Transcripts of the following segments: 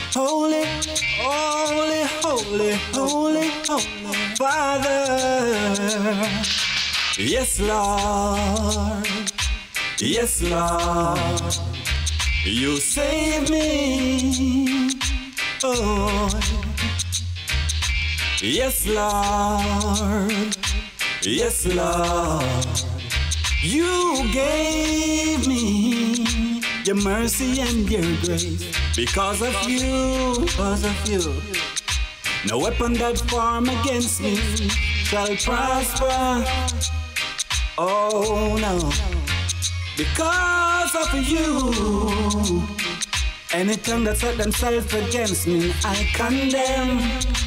Holy, holy, holy, holy, holy Father. Yes, Lord. Yes, Lord. You save me. Oh. Yes, Lord. Yes, Lord. You gave me your mercy and your grace. Because of you, no weapon that form against me shall prosper. Oh no. Because of you, any tongue that set themselves against me, I condemn.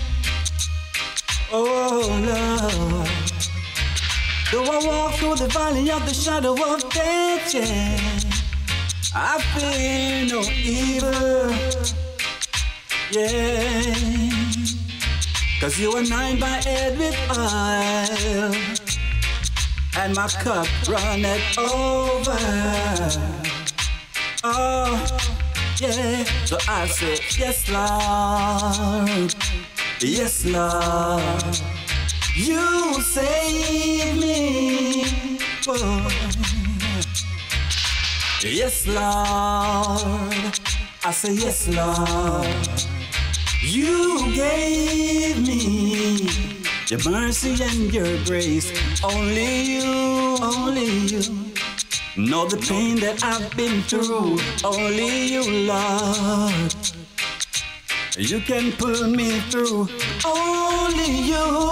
Oh Lord. Though I walk through the valley of the shadow of death, yeah, I fear no evil, yeah, 'cause you anoint my head with oil, and my cup runneth over. Oh, yeah, so I say, yes, Lord, yes, Lord, you save me, oh. Yes, Lord, I say yes, Lord. You gave me your mercy and your grace. Only you know the pain that I've been through. Only you, Lord, you can pull me through. Only you,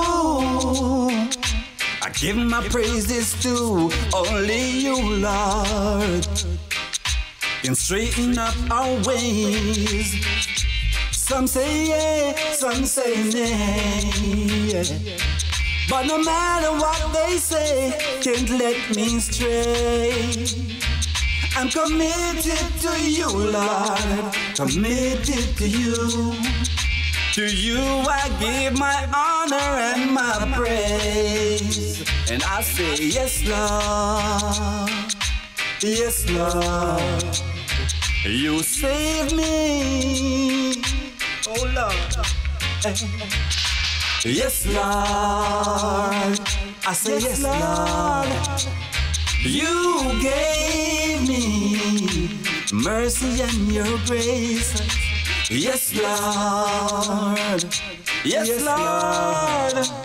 I give my praises to. Only you, Lord, can straighten up our ways. Some say yeah, some say nay, yeah. But no matter what they say, can't let me stray. I'm committed to you, Lord, committed to you. To you I give my honor and my praise. And I say yes, Lord, yes, Lord, you save me, oh Lord. Yes, Lord, I say yes, Lord, you gave me mercy and your grace. Yes, Lord, yes, Lord.